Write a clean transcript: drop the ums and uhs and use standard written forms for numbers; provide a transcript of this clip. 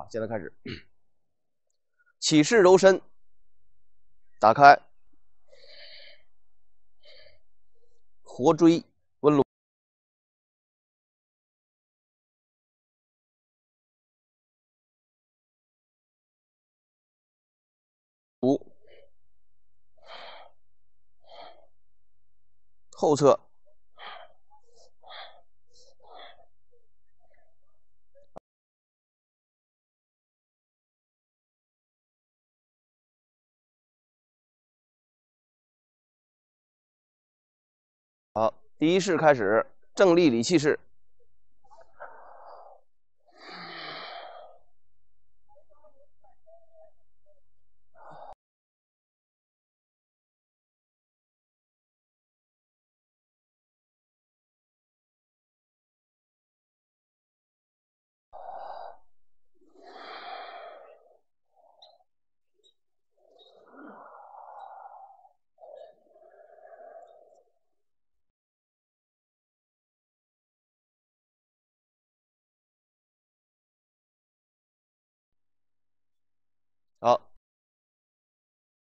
啊，现在开始。起势揉身，打开，活椎温颅，后侧。好，第一式开始，正立理气式。好，